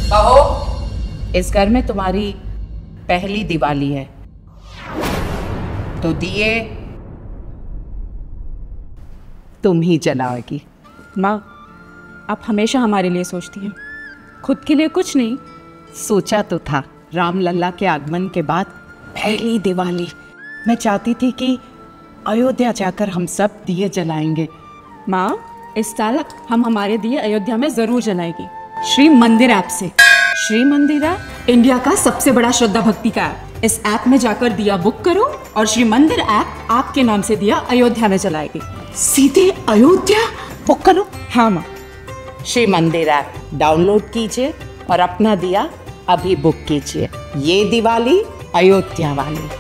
कहो। इस घर में तुम्हारी पहली दिवाली है, तो दिए तुम ही जलाओगी। माँ, आप हमेशा हमारे लिए सोचती हैं, खुद के लिए कुछ नहीं। सोचा तो था, राम लल्ला के आगमन के बाद पहली दिवाली मैं चाहती थी कि अयोध्या जाकर हम सब दिए जलाएंगे। माँ, इस साल हम हमारे दिए अयोध्या में जरूर जलाएगी, श्री मंदिर ऐप से। श्री मंदिर ऐप इंडिया का सबसे बड़ा श्रद्धा भक्ति का ऐप। इस ऐप में जाकर दिया बुक करो और श्री मंदिर ऐप आपके नाम से दिया अयोध्या में जलाएगी। सीधे अयोध्या बुक करो? हाँ माँ। श्री मंदिर ऐप डाउनलोड कीजिए और अपना दिया अभी बुक कीजिए। ये दिवाली अयोध्या वाली।